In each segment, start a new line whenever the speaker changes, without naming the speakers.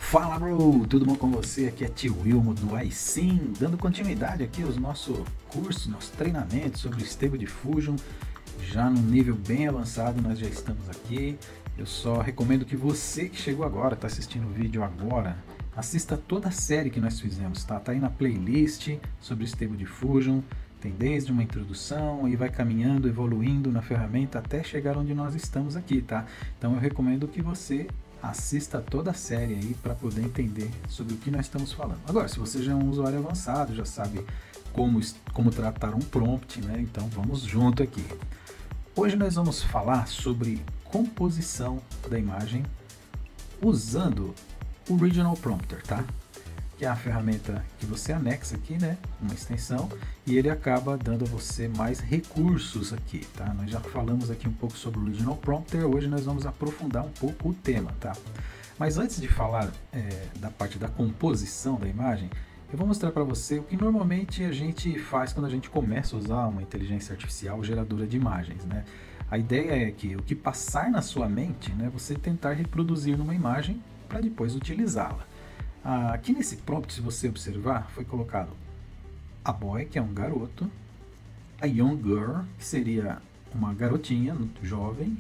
Fala, bro! Tudo bom com você? Aqui é Tio Wilmo do iSim, dando continuidade aqui aos nossos cursos, nossos treinamentos sobre Stable Diffusion. Já no nível bem avançado, nós já estamos aqui. Eu só recomendo que você que chegou agora, está assistindo o vídeo agora, assista toda a série que nós fizemos, tá? Tá aí na playlist sobre Stable Diffusion. Tem desde uma introdução e vai caminhando, evoluindo na ferramenta até chegar onde nós estamos aqui, tá? Então eu recomendo que você assista toda a série aí para poder entender sobre o que nós estamos falando. Agora, se você já é um usuário avançado, já sabe como tratar um prompt, né? Então vamos junto aqui. Hoje nós vamos falar sobre composição da imagem usando o Regional Prompter, tá? Que é a ferramenta que você anexa aqui, né? Uma extensão, e ele acaba dando a você mais recursos aqui, tá? Nós já falamos aqui um pouco sobre o Regional Prompter, hoje nós vamos aprofundar um pouco o tema, tá? Mas antes de falar da parte da composição da imagem, eu vou mostrar para você o que normalmente a gente faz quando a gente começa a usar uma inteligência artificial geradora de imagens, né? A ideia é que o que passar na sua mente, né, você tentar reproduzir numa imagem para depois utilizá-la. Aqui nesse prompt, se você observar, foi colocado a boy, que é um garoto, a young girl, que seria uma garotinha jovem,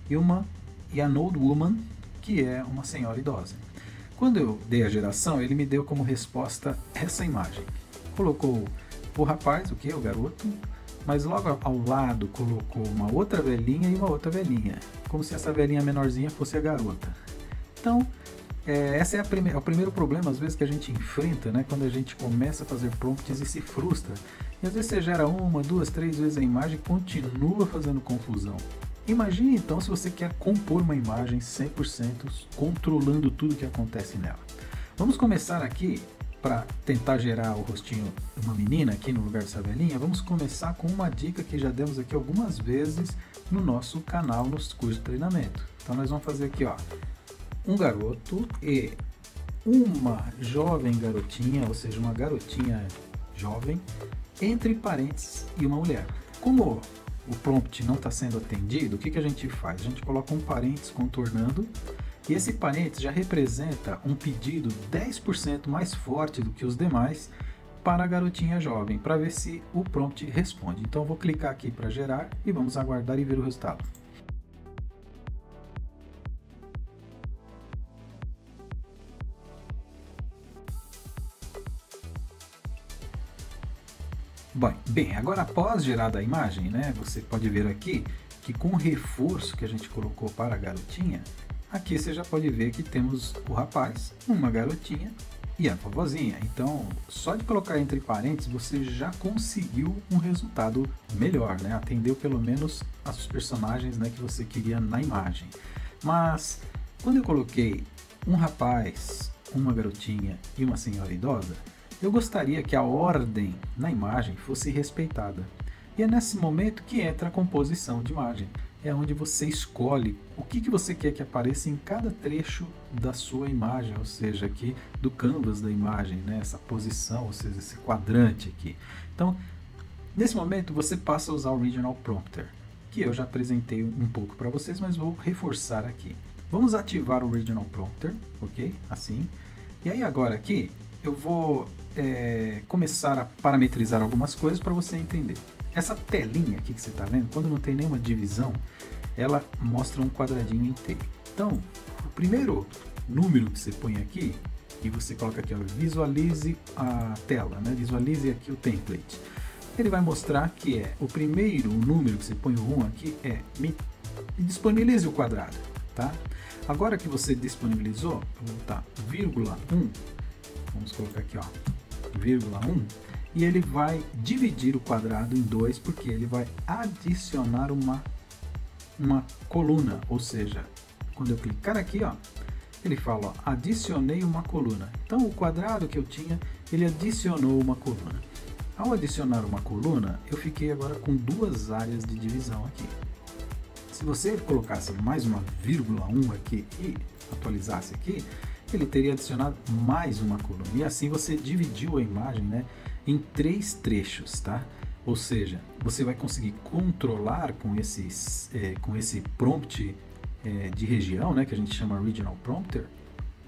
e a old woman, que é uma senhora idosa. Quando eu dei a geração, ele me deu como resposta essa imagem. Colocou o rapaz, o garoto, mas logo ao lado colocou uma outra velhinha e uma outra velhinha, como se essa velhinha menorzinha fosse a garota. Então, esse é o primeiro problema, às vezes, que a gente enfrenta, né, quando a gente começa a fazer prompts e se frustra. E às vezes você gera uma, duas, três vezes a imagem e continua fazendo confusão. Imagine então se você quer compor uma imagem 100% controlando tudo que acontece nela. Vamos começar aqui, para tentar gerar o rostinho de uma menina aqui no lugar dessa velhinha, vamos começar com uma dica que já demos aqui algumas vezes no nosso canal, nos cursos de treinamento. Então nós vamos fazer aqui, ó, um garoto e uma jovem garotinha, ou seja, uma garotinha jovem, entre parênteses, e uma mulher. Como o prompt não está sendo atendido, o que a gente faz? A gente coloca um parênteses contornando, e esse parênteses já representa um pedido 10% mais forte do que os demais para a garotinha jovem, para ver se o prompt responde. Então eu vou clicar aqui para gerar e vamos aguardar e ver o resultado. Bem, agora após gerada a imagem, né, você pode ver aqui que com o reforço que a gente colocou para a garotinha, aqui você já pode ver que temos o rapaz, uma garotinha e a vovozinha. Então, só de colocar entre parênteses, você já conseguiu um resultado melhor, né? Atendeu pelo menos as personagens, né, que você queria na imagem. Mas, quando eu coloquei um rapaz, uma garotinha e uma senhora idosa, eu gostaria que a ordem na imagem fosse respeitada. E é nesse momento que entra a composição de imagem. É onde você escolhe o que você quer que apareça em cada trecho da sua imagem, ou seja, aqui do canvas da imagem, né? Essa posição, ou seja, esse quadrante aqui. Então, nesse momento você passa a usar o Regional Prompter, que eu já apresentei um pouco para vocês, mas vou reforçar aqui. Vamos ativar o Regional Prompter, ok? Assim. E aí agora aqui eu vou começar a parametrizar algumas coisas para você entender. Essa telinha aqui que você está vendo, quando não tem nenhuma divisão, ela mostra um quadradinho inteiro. Então, o primeiro número que você põe aqui, e você coloca aqui, ó, visualize a tela, né? Visualize aqui o template. Ele vai mostrar que o primeiro número que você põe o 1 aqui me disponibilize o quadrado, tá? Agora que você disponibilizou, eu vou botar vírgula 1, vamos colocar aqui, ó, vírgula 1, e ele vai dividir o quadrado em dois, porque ele vai adicionar uma coluna, ou seja, quando eu clicar aqui, ó, ele fala, ó, adicionei uma coluna. Então o quadrado que eu tinha, ele adicionou uma coluna. Ao adicionar uma coluna, eu fiquei agora com duas áreas de divisão aqui. Se você colocasse mais uma vírgula 1 aqui e atualizasse aqui, ele teria adicionado mais uma coluna. E assim você dividiu a imagem, né, em três trechos, tá? Ou seja, você vai conseguir controlar com esse prompt de região, né, que a gente chama Regional Prompter,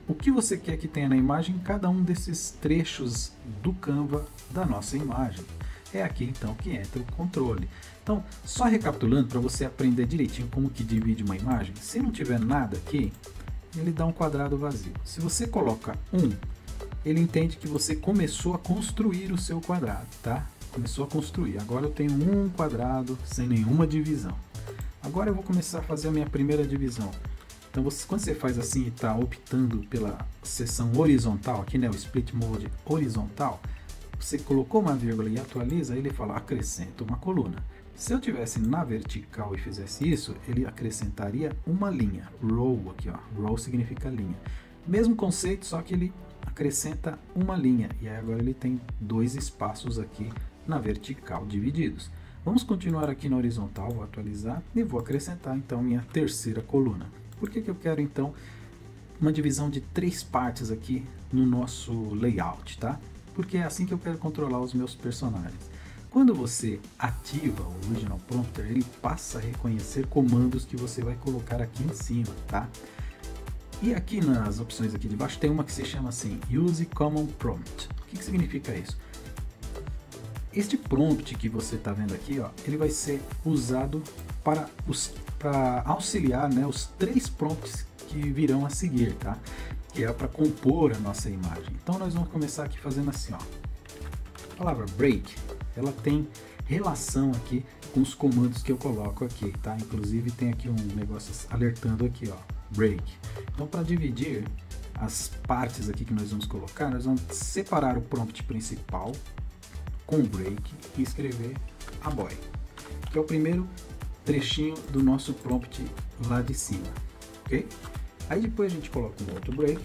o que você quer que tenha na imagem em cada um desses trechos do Canva da nossa imagem. É aqui então que entra o controle. Então, só recapitulando para você aprender direitinho como que divide uma imagem, se não tiver nada aqui, ele dá um quadrado vazio. Se você coloca 1, ele entende que você começou a construir o seu quadrado, tá? Começou a construir. Agora eu tenho um quadrado sem nenhuma divisão. Agora eu vou começar a fazer a minha primeira divisão. Então, quando você faz assim e está optando pela seção horizontal, aqui né, o Split Mode horizontal, você colocou uma vírgula e atualiza, ele fala acrescenta uma coluna. Se eu tivesse na vertical e fizesse isso, ele acrescentaria uma linha, row aqui, ó. Row significa linha. Mesmo conceito, só que ele acrescenta uma linha e aí agora ele tem 2 espaços aqui na vertical divididos. Vamos continuar aqui na horizontal, vou atualizar e vou acrescentar então minha terceira coluna. Por que eu quero então uma divisão de 3 partes aqui no nosso layout, tá? Porque é assim que eu quero controlar os meus personagens. Quando você ativa o Original Prompter, ele passa a reconhecer comandos que você vai colocar aqui em cima, tá? E aqui nas opções aqui de baixo tem uma que se chama assim, Use Common Prompt. O que significa isso? Este prompt que você está vendo aqui, ó, ele vai ser usado para auxiliar, né, os 3 prompts que virão a seguir, tá? Que é para compor a nossa imagem. Então nós vamos começar aqui fazendo assim, ó. A palavra break, ela tem relação aqui com os comandos que eu coloco aqui, tá? Inclusive tem aqui um negócio alertando aqui, ó, break. Então para dividir as partes aqui que nós vamos colocar, nós vamos separar o prompt principal com break e escrever a boy, que é o primeiro trechinho do nosso prompt lá de cima, ok? Aí depois a gente coloca um outro break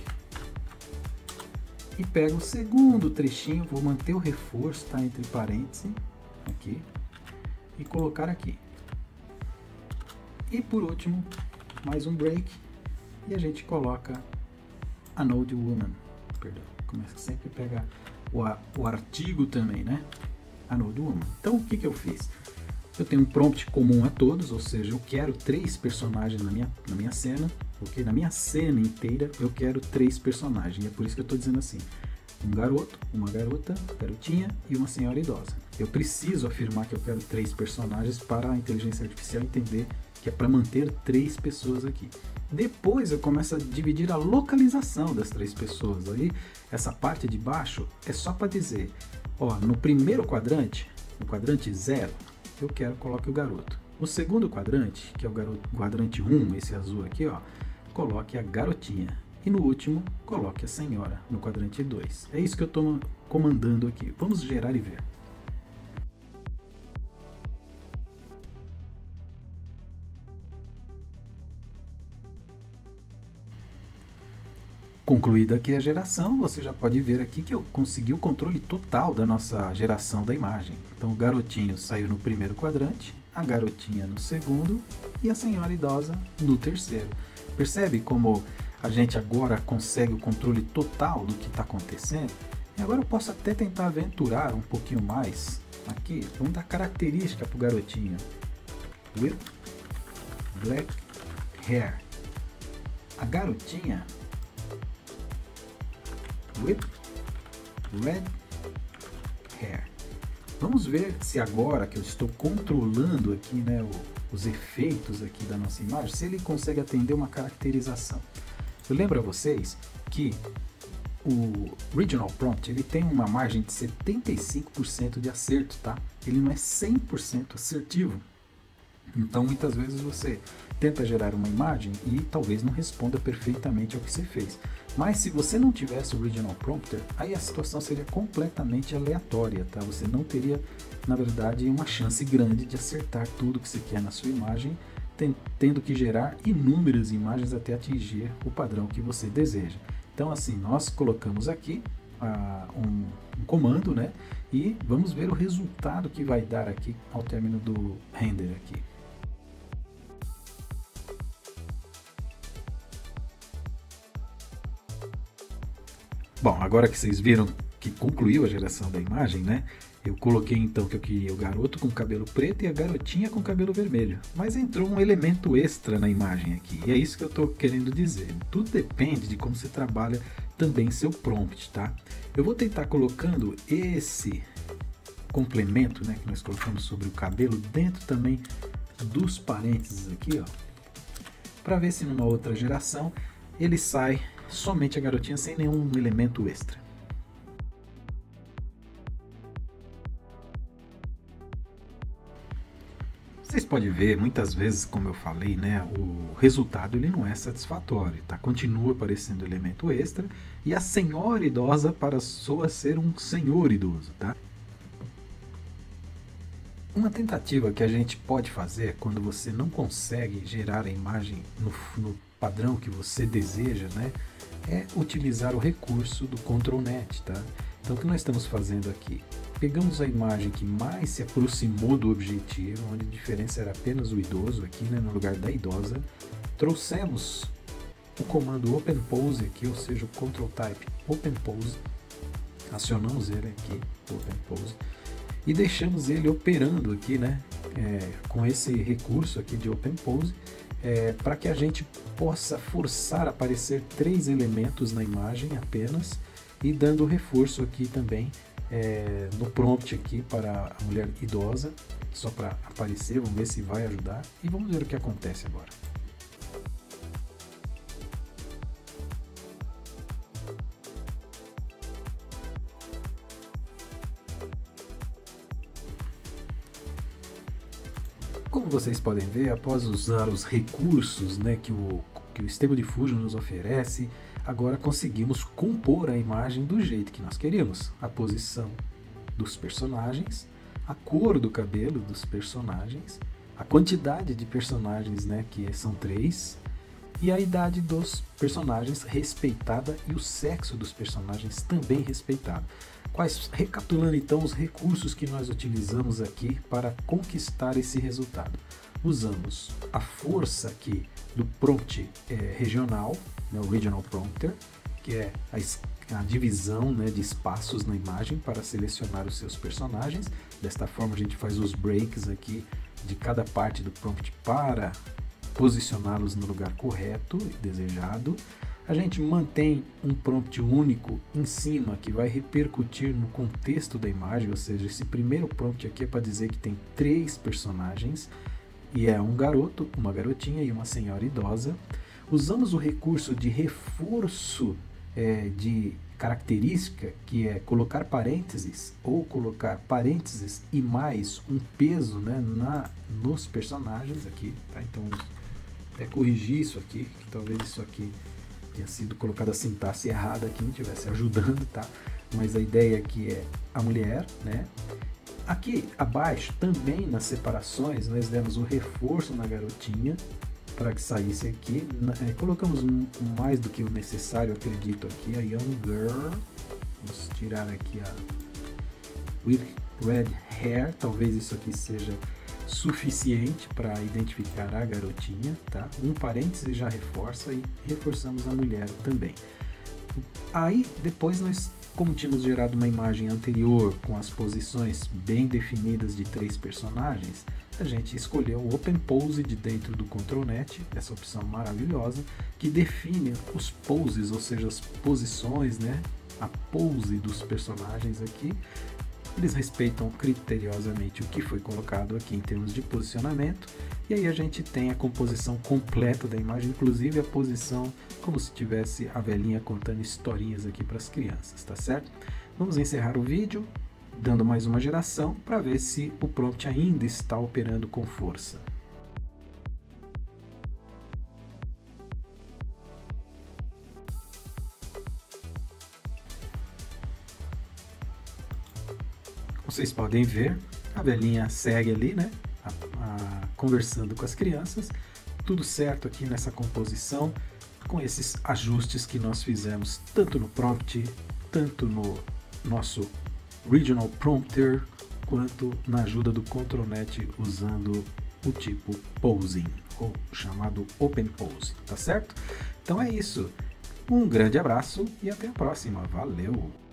e pega o segundo trechinho, vou manter o reforço, tá, entre parênteses, aqui, e colocar aqui. E por último, mais um break e a gente coloca a Node Woman, perdão, começa sempre a pegar o artigo também, né? A Node Woman. Então o que eu fiz? Eu tenho um prompt comum a todos, ou seja, eu quero 3 personagens na minha cena, porque na minha cena inteira eu quero 3 personagens, e é por isso que eu estou dizendo assim, um garoto, uma garota, garotinha e uma senhora idosa. Eu preciso afirmar que eu quero 3 personagens para a inteligência artificial entender que é para manter 3 pessoas aqui. Depois eu começo a dividir a localização das 3 pessoas, aí essa parte de baixo é só para dizer, ó, no primeiro quadrante, no quadrante 0, eu quero coloque o garoto. No segundo quadrante, que é o quadrante 1, esse azul aqui, ó, coloque a garotinha. E no último, coloque a senhora, no quadrante 2. É isso que eu estou comandando aqui. Vamos gerar e ver. Concluída aqui a geração, você já pode ver aqui que eu consegui o controle total da nossa geração da imagem. Então o garotinho saiu no primeiro quadrante, a garotinha no segundo e a senhora idosa no terceiro. Percebe como a gente agora consegue o controle total do que está acontecendo? E agora eu posso até tentar aventurar um pouquinho mais aqui. Vamos dar característica para o garotinho. With black hair. A garotinha with red hair. Vamos ver se agora que eu estou controlando aqui, né, os efeitos aqui da nossa imagem, se ele consegue atender uma caracterização. Eu lembro a vocês que o Original Prompt ele tem uma margem de 75% de acerto, tá? Ele não é 100% assertivo. Então muitas vezes você tenta gerar uma imagem e talvez não responda perfeitamente ao que você fez. Mas se você não tivesse o Original Prompter, aí a situação seria completamente aleatória, tá? Você não teria, na verdade, uma chance grande de acertar tudo que você quer na sua imagem, tendo que gerar inúmeras imagens até atingir o padrão que você deseja. Então assim, nós colocamos aqui um comando, né? E vamos ver o resultado que vai dar aqui ao término do render aqui. Bom, agora que vocês viram que concluiu a geração da imagem, né? Eu coloquei então que eu queria o garoto com cabelo preto e a garotinha com cabelo vermelho. Mas entrou um elemento extra na imagem aqui. E é isso que eu estou querendo dizer. Tudo depende de como você trabalha também seu prompt, tá? Eu vou tentar colocando esse complemento, né, que nós colocamos sobre o cabelo dentro também dos parênteses aqui, ó. Para ver se numa outra geração ele sai somente a garotinha sem nenhum elemento extra. Vocês podem ver, muitas vezes, como eu falei, né, o resultado ele não é satisfatório, tá? Continua aparecendo elemento extra e a senhora idosa passou a ser um senhor idoso, tá? Uma tentativa que a gente pode fazer quando você não consegue gerar a imagem no padrão que você deseja, né, é utilizar o recurso do CTRL-NET, tá? Então o que nós estamos fazendo aqui? Pegamos a imagem que mais se aproximou do objetivo, onde a diferença era apenas o idoso aqui, né, no lugar da idosa. Trouxemos o comando OpenPose aqui, ou seja, o Ctrl Type OpenPose. Acionamos ele aqui, OpenPose, e deixamos ele operando aqui, né, com esse recurso aqui de OpenPose, para que a gente possa forçar a aparecer 3 elementos na imagem apenas, e dando reforço aqui também no prompt aqui para a mulher idosa, só para aparecer. Vamos ver se vai ajudar e vamos ver o que acontece agora. Como vocês podem ver, após usar os recursos, né, que o Stable Diffusion nos oferece, agora conseguimos compor a imagem do jeito que nós queríamos. A posição dos personagens, a cor do cabelo dos personagens, a quantidade de personagens, né, que são 3, e a idade dos personagens respeitada e o sexo dos personagens também respeitado. Recapitulando então os recursos que nós utilizamos aqui para conquistar esse resultado. Usamos a força aqui do prompt regional, né, o Regional Prompter, que é a divisão, né, de espaços na imagem para selecionar os seus personagens. Desta forma a gente faz os breaks aqui de cada parte do prompt para posicioná-los no lugar correto e desejado. A gente mantém um prompt único em cima que vai repercutir no contexto da imagem, ou seja, esse primeiro prompt aqui é para dizer que tem 3 personagens, e é um garoto, uma garotinha e uma senhora idosa. Usamos o recurso de reforço de característica, que é colocar parênteses, ou colocar parênteses e mais um peso, né, nos personagens aqui, tá? Então, até corrigir isso aqui, que talvez isso aqui tenha sido colocado a sintaxe errada aqui, não estivesse ajudando, tá? Mas a ideia aqui é a mulher, né? Aqui abaixo, também nas separações, nós demos o reforço na garotinha, para que saísse aqui. Colocamos mais do que o necessário, acredito aqui, a Young Girl. Vamos tirar aqui a With Red Hair, talvez isso aqui seja suficiente para identificar a garotinha, tá? Um parêntese já reforça e reforçamos a mulher também. Aí depois nós, como tínhamos gerado uma imagem anterior com as posições bem definidas de 3 personagens, a gente escolheu o OpenPose de dentro do CTRL-NET, essa opção maravilhosa, que define os poses, ou seja, as posições, né? A pose dos personagens aqui. Eles respeitam criteriosamente o que foi colocado aqui em termos de posicionamento, e aí a gente tem a composição completa da imagem, inclusive a posição como se tivesse a velhinha contando historinhas aqui para as crianças, tá certo? Vamos encerrar o vídeo dando mais uma geração para ver se o prompt ainda está operando com força. Vocês podem ver, a velhinha segue ali, né, conversando com as crianças. Tudo certo aqui nessa composição, com esses ajustes que nós fizemos tanto no prompt, tanto no nosso Regional Prompter, quanto na ajuda do CTRL-NET usando o tipo Posing, ou chamado OpenPose, tá certo? Então é isso. Um grande abraço e até a próxima. Valeu!